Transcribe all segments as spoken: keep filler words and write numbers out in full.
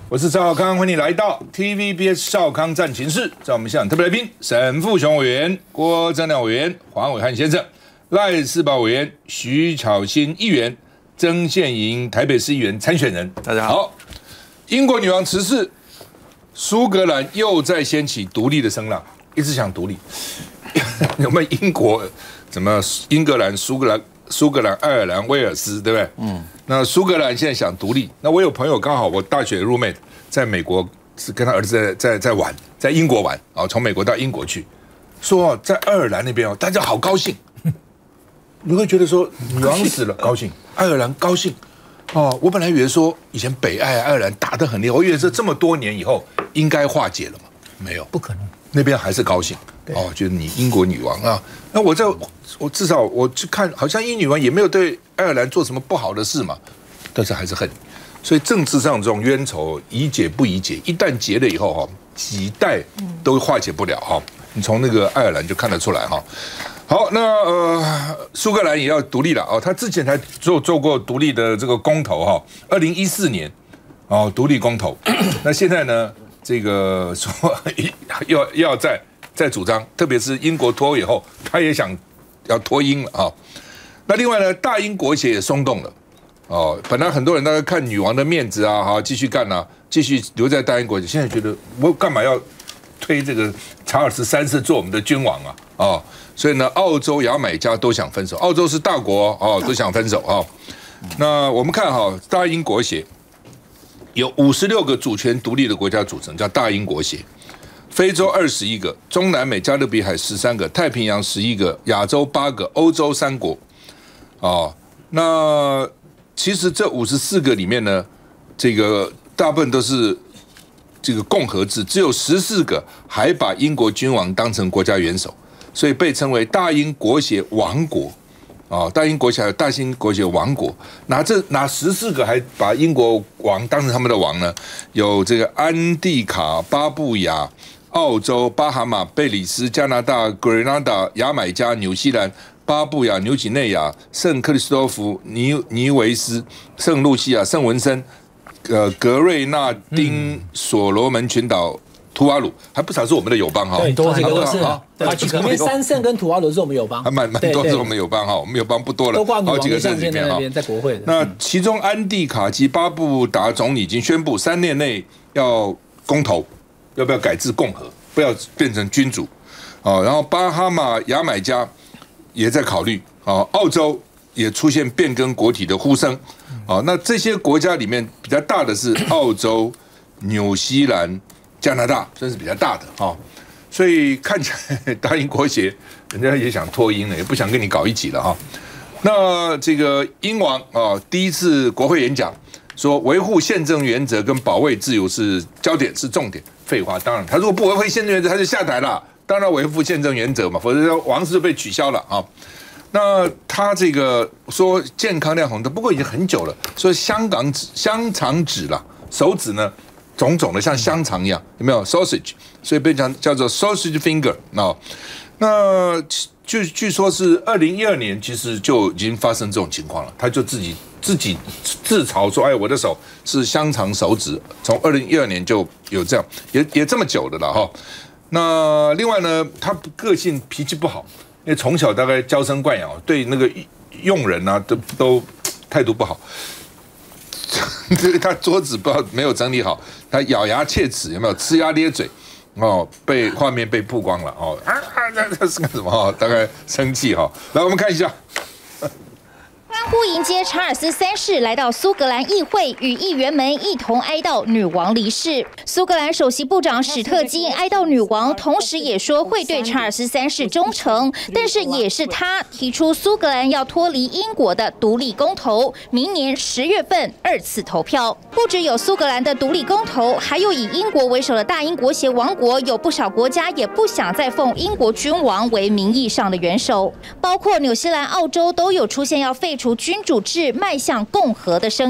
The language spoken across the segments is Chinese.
我是赵少康，欢迎来到 T V B S 少康战情室。在我们现场特别来宾，沈富雄委员、郭正亮委员、黄伟汉先生、赖士葆委员、徐巧芯议员、曾宪营台北市议员参选人。 大家好。 好，英国女王辞世，苏格兰又在掀起独立的声浪，一直想独立。有没有英国？怎么英格兰、苏格兰、苏格兰、爱尔兰、威尔斯，对不对？嗯。那苏格兰现在想独立，那我有朋友刚好我大学 roommate 在美国是跟他儿子在在在玩，在英国玩啊，从美国到英国去，说在爱尔兰那边哦，大家好高兴。你会觉得说女王死了高兴，爱尔兰高兴哦。我本来以为说以前北爱爱尔兰打得很厉害，我以为是这么多年以后应该化解了嘛，没有， 不可能， 那边还是高兴。哦，就是你英国女王啊，那我在我至少我去看，好像英女王也没有对爱尔兰做什么不好的事嘛，但是还是恨，所以政治上这种冤仇宜解不宜解，一旦结了以后哈，几代都化解不了哈。你从那个爱尔兰就看得出来哈。好，那呃，苏格兰也要独立了哦，他之前才做做过独立的这个公投哈，二零一四年哦，独立公投，那现在呢，这个说要要在。在主张，特别是英国脱欧以后，他也想要脱英了啊。那另外呢，大英国协也松动了哦。本来很多人大概看女王的面子啊，好继续干啊，继续留在大英国协。现在觉得我干嘛要推这个查尔斯三世做我们的君王啊？哦，所以呢，澳洲、牙买加都想分手。澳洲是大国哦，都想分手啊。那我们看哈，大英国协有五十六个主权独立的国家组成，叫大英国协。非洲二十一个，中南美加勒比海十三个，太平洋十一个，亚洲八个，欧洲三国。哦，那其实这五十四个里面呢，这个大部分都是这个共和制，只有十四个还把英国君王当成国家元首，所以被称为大英国协王国。哦，大英国协还有大英国协王国，哪这哪十四个还把英国王当成他们的王呢？有这个安地卡、巴布亚、澳洲、巴哈马、贝里斯、加拿大、格瑞纳达、牙买加、纽西兰、巴布亚、纽几内亚、圣克里斯多福、尼尼维斯、圣露西亚、圣文森、呃格瑞纳丁、所罗门群岛。图瓦鲁还不少是我们的友邦哈， 对，多几个都是啊，里面三圣跟图瓦鲁是我们友邦， 还蛮蛮多是我们友邦哈，我们友邦不多了，好几个在里面哈。 在国会的， 那其中安地卡及巴布达总理已经宣布三年内要公投，要不要改制共和，不要变成君主啊。然后巴哈马、牙买加也在考虑啊，澳洲也出现变更国体的呼声啊。那这些国家里面比较大的是澳洲、纽西兰。加拿大算是比较大的哈，所以看起来大英国协人家也想脱英了，也不想跟你搞一起了哈。那这个英王啊，第一次国会演讲说维护宪政原则跟保卫自由是焦点是重点。废话，当然他如果不维护宪政原则，他就下台了。当然维护宪政原则嘛，否则王室就被取消了啊。那他这个说健康亮红灯，不过已经很久了，说香港指香肠指了，手指呢？种种的像香肠一样，有没有 sausage？ 所以被讲叫做 sausage finger 啊。那据据说是二零一二年，其实就已经发生这种情况了。他就自己自己自嘲说：“哎，我的手是香肠手指。”从二零一二年就有这样，也也这么久的了哈。那另外呢，他个性脾气不好，因为从小大概娇生惯养，对那个佣人啊都都态度不好。这个他桌子不知道没有整理好，他咬牙切齿，有没有呲牙咧嘴？哦，被画面被曝光了哦啊啊！这这是干什么？哦，大概生气哈。来，我们看一下。 欢呼迎接查尔斯三世来到苏格兰议会，与议员们一同哀悼女王离世。苏格兰首席部长史特金哀悼女王，同时也说会对查尔斯三世忠诚，但是也是他提出苏格兰要脱离英国的独立公投，明年十月份二次投票。不只有苏格兰的独立公投，还有以英国为首的大英国协王国，有不少国家也不想再奉英国君王为名义上的元首，包括纽西兰、澳洲都有出现要废除君主制迈向共和的声音。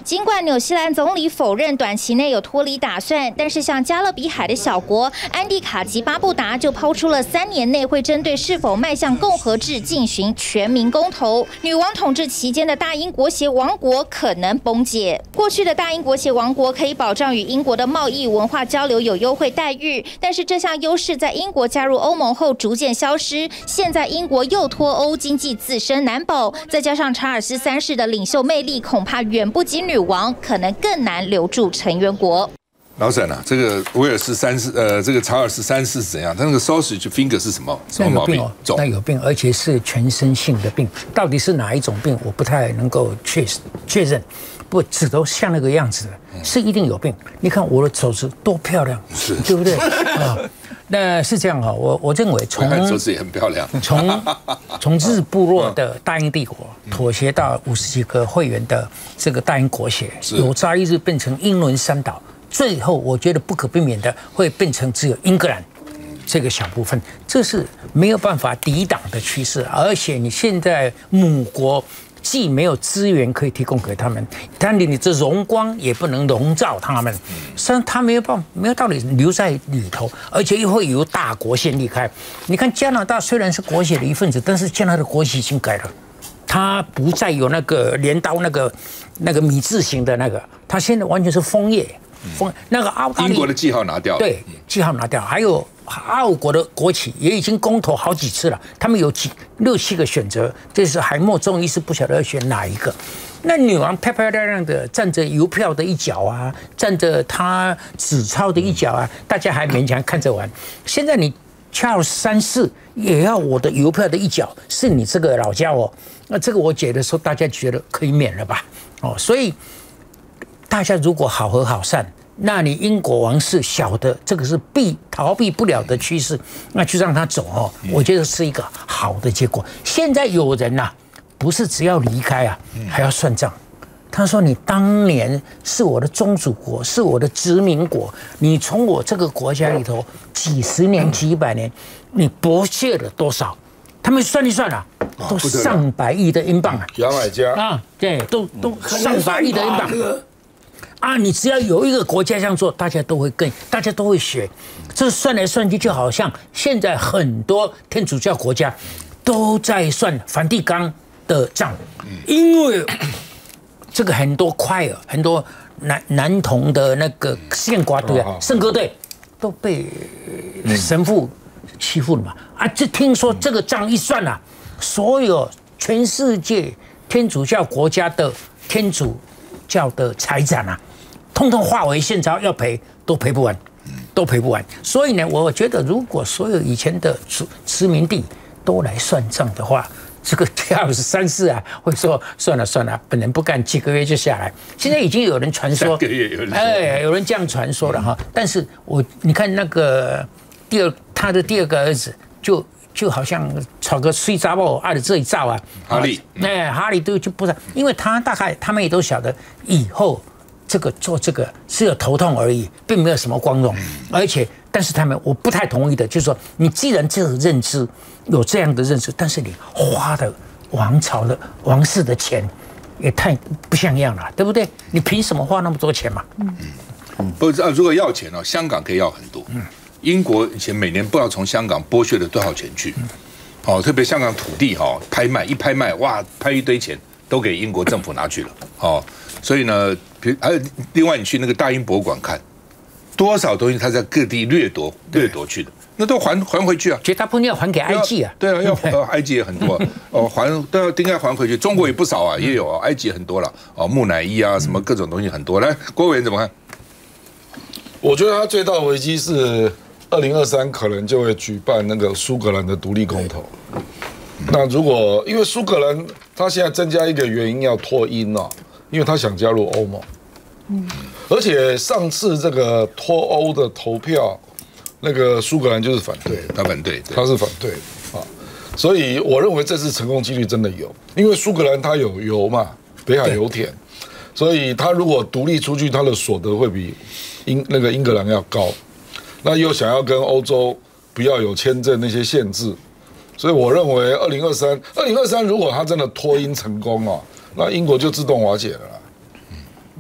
尽管纽西兰总理否认短期内有脱离打算，但是像加勒比海的小国安蒂卡及巴布达就抛出了三年内会针对是否迈向共和制进行全民公投。女王统治期间的大英国协王国可能崩解。过去的大英国协王国可以保障与英国的贸易文化交流有优惠待遇，但是这项优势在英国加入欧盟后逐渐消失。现在英国又脱欧，经济自身难保，再加上查尔斯三世的领袖魅力，恐怕远不及女王，可能更难留住成员国。 老沈啊，这个威尔士三世，呃，这个查尔斯三世是怎样？他那个 sausage finger 是什么？什么毛病？ 肿？那有病，而且是全身性的病。到底是哪一种病，我不太能够确确认。不，指头像那个样子的，是一定有病。你看我的手指多漂亮， 是， 对不对啊？那是这样哈，我我认为从手指也很漂亮， 从从日部落的大英帝国妥协到五十几个会员的这个大英国协，有朝一日变成英伦三岛，最后我觉得不可避免的会变成只有英格兰这个小部分，这是没有办法抵挡的趋势。而且你现在母国既没有资源可以提供给他们，但你这荣光也不能笼罩他们，实际上他没有办法，没有道理留在里头，而且又会由大国先离开。你看加拿大虽然是国协的一份子，但是加拿大的国旗已经改了，它不再有那个镰刀那个那个米字形的那个，它现在完全是枫叶。枫那个澳大利亚英国的记号拿掉了， 对，记号拿掉，还有澳国的国旗也已经公投好几次了，他们有几六七个选择，这是海默众一时不晓得要选哪一个。那女王漂漂亮亮的站着邮票的一角啊，站着她纸钞的一角啊，大家还勉强看着玩。现在你查尔斯三世也要我的邮票的一角，是你这个老家伙，那这个我觉得说大家觉得可以免了吧？哦，所以。大家如果好合好散，那你英国王室晓得这个是避逃避不了的趋势，那就让他走哦。我觉得是一个好的结果。现在有人呐、啊，不是只要离开啊，还要算账。他说：“你当年是我的宗主国，是我的殖民国，你从我这个国家里头几十年、几百年，你剥削了多少？他们算一算啊，都上百亿的英镑啊！ 牙买加啊，对，都都上百亿的英镑。”啊，你只要有一个国家这样做，大家都会跟，大家都会学。这算来算去，就好像现在很多天主教国家都在算梵蒂冈的账，因为这个很多快尔、很多男男童的那个献瓜队啊、圣歌队都被神父欺负了嘛。啊，这听说这个账一算啊，所有全世界天主教国家的天主教的财产啊。通通化为现钞，要赔都赔不完，都赔不完。所以呢，我觉得如果所有以前的殖民地都来算账的话，这个查尔斯三世啊会说算了算了，本人不干，几个月就下来。现在已经有人传说， 个月有人哎，有人这样传说了哈。但是我你看那个第二他的第二个儿子就。就好像炒个水杂包按着这一造啊， 哈利， 哎，哈利都就不是，因为他大概他们也都晓得以后。这个做这个是有头痛而已，并没有什么光荣，而且，但是他们我不太同意的，就是说，你既然这个认知有这样的认知，但是你花的王朝的王室的钱也太不像样了，对不对？你凭什么花那么多钱嘛？嗯嗯，不是，如果要钱哦，香港可以要很多。嗯，英国以前每年不知道从香港剥削了多少钱去，哦，特别香港土地哈、哦、拍卖一拍卖，哇，拍一堆钱都给英国政府拿去了，哦。所以呢，比如还有另外，你去那个大英博物馆看，多少东西他在各地掠夺掠夺去的，那都还还回去啊。 绝大部分要还给埃及啊。 对啊，要呃埃及也很多哦，还都要应该还回去。中国也不少啊，也有啊，埃及很多了哦，木乃伊啊，什么各种东西很多。来，郭委员怎么看？ 我觉得他最大的危机是二零二三可能就会举办那个苏格兰的独立公投。那如果因为苏格兰他现在增加一个原因要脱英啊。因为他想加入欧盟，嗯，而且上次这个脱欧的投票，那个苏格兰就是反对， 他反对， 他是反对啊，所以我认为这次成功几率真的有，因为苏格兰它有油嘛，北海油田，所以他如果独立出去，他的所得会比英那个英格兰要高，那又想要跟欧洲不要有签证那些限制，所以我认为二零二三，二零二三如果他真的脱英成功啊。那英国就自动瓦解了啦。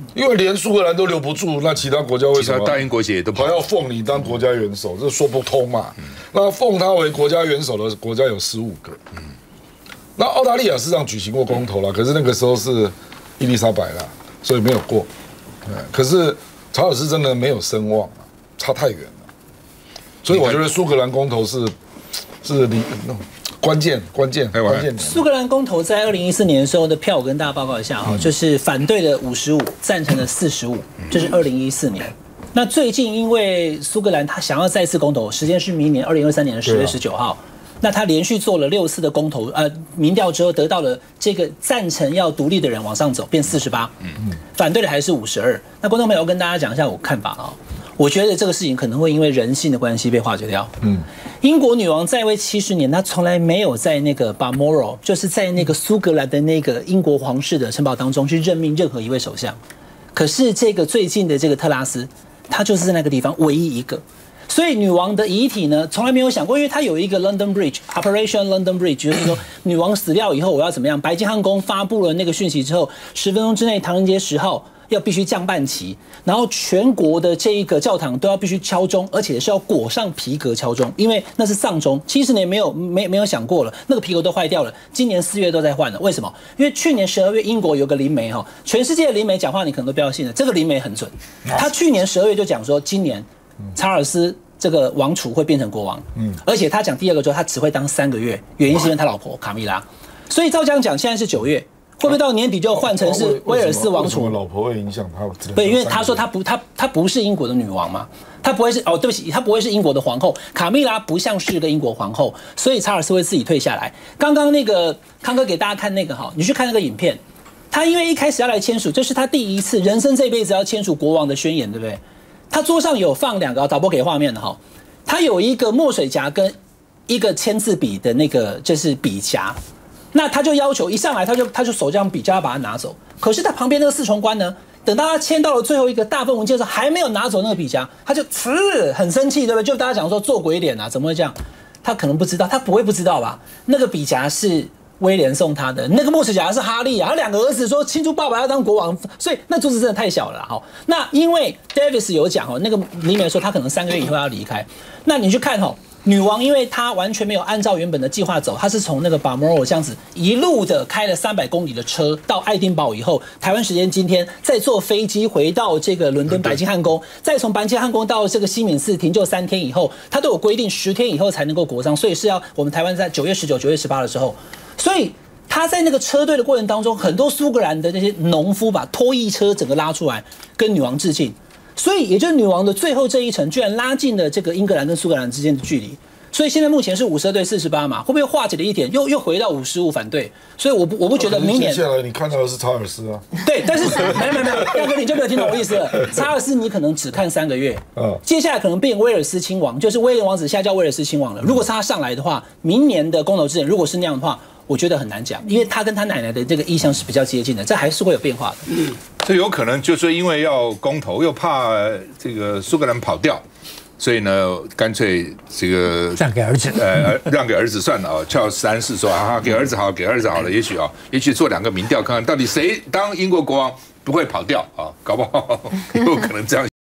因为连苏格兰都留不住，那其他国家为什么大英国协也都还要奉你当国家元首？这说不通嘛。那奉他为国家元首的国家有十五个。那澳大利亚事实上举行过公投了，可是那个时候是伊丽莎白啦，所以没有过。可是查尔斯真的没有声望啊，差太远了。所以我觉得苏格兰公投是是离关键关键关键。 苏格兰公投在二零一四年的时候的票，我跟大家报告一下哈，就是反对的五十五，赞成的四十五，这是二零一四年。那最近因为苏格兰他想要再次公投，时间是明年二零二三年的十月十九号。那他连续做了六次的公投，呃，民调之后得到了这个赞成要独立的人往上走，变四十八，反对的还是五十二。那观众朋友跟大家讲一下我看法啊。我觉得这个事情可能会因为人性的关系被化解掉。嗯，英国女王在位七十年，她从来没有在那个 Balmoral， 就是在那个苏格兰的那个英国皇室的城堡当中去任命任何一位首相。可是这个最近的这个特拉斯，她就是在那个地方唯一一个。所以女王的遗体呢，从来没有想过，因为她有一个 London Bridge Operation London Bridge， 就是说女王死掉以后我要怎么样？白金汉宫发布了那个讯息之后，十分钟之内唐人街十号。要必须降半旗，然后全国的这一个教堂都要必须敲钟，而且是要裹上皮革敲钟，因为那是丧钟。七十年没有没没有想过了，那个皮革都坏掉了，今年四月都在换了。为什么？因为去年十二月英国有个灵媒哈，全世界的灵媒讲话你可能都不要信了，这个灵媒很准。他去年十二月就讲说，今年查尔斯这个王储会变成国王，嗯，而且他讲第二个之后，他只会当三个月，原因是因为他老婆卡米拉。所以照这样讲，现在是九月。会不会到年底就换成是威尔斯王储？ 老婆会影响他？ 对，因为他说他不，他他不是英国的女王嘛，他不会是哦，对不起，他不会是英国的皇后。卡米拉不像是个英国皇后，所以查尔斯会自己退下来。刚刚那个康哥给大家看那个哈，你去看那个影片，他因为一开始要来签署，这是他第一次人生这辈子要签署国王的宣言，对不对？他桌上有放两个，导播给画面的哈，他有一个墨水夹跟一个签字笔的那个就是笔夹。那他就要求一上来他就他就手这样比，叫他把它拿走。可是他旁边那个侍从官呢，等到他签到了最后一个大份文件的时候，还没有拿走那个笔夹，他就呲很生气，对不对？就大家讲说做鬼脸啊，怎么会这样？他可能不知道，他不会不知道吧？那个笔夹是威廉送他的，那个墨水夹是哈利啊，他两个儿子说庆祝爸爸要当国王，所以那桌子真的太小了哈。那因为 Davis 有讲哦，那个里面说他可能三个月以后要离开，那你去看哦。女王因为她完全没有按照原本的计划走，她是从那个 Balmoral 这样子一路的开了三百公里的车到爱丁堡以后，台湾时间今天再坐飞机回到这个伦敦白金汉宫，再从白金汉宫到这个西敏寺停就三天以后，她都有规定十天以后才能够国葬，所以是要我们台湾在九月十九、九月十八的时候，所以她在那个车队的过程当中，很多苏格兰的那些农夫把拖曳车整个拉出来跟女王致敬。所以，也就是女王的最后这一程，居然拉近了这个英格兰跟苏格兰之间的距离。所以现在目前是五十二对四十八嘛，会不会化解了一点，又又回到五十五反对？所以我不我不觉得明年。 接下来你看到的是查尔斯啊。 对，但是没有没有没有，大哥你就没有听懂我意思了。查尔斯你可能只看三个月，嗯，接下来可能变威尔斯亲王，就是威廉王子现在叫威尔斯亲王了。如果是他上来的话，明年的公投制人如果是那样的话，我觉得很难讲，因为他跟他奶奶的这个意向是比较接近的，这还是会有变化的。嗯， 这有可能就是因为要公投，又怕这个苏格兰跑掉，所以呢，干脆这个让给儿子， 呃，让给儿子算了啊。乔治三世说啊，给儿子好，给儿子好了，也许啊，也许做两个民调，看看到底谁当英国国王不会跑掉啊，搞不好有可能这样。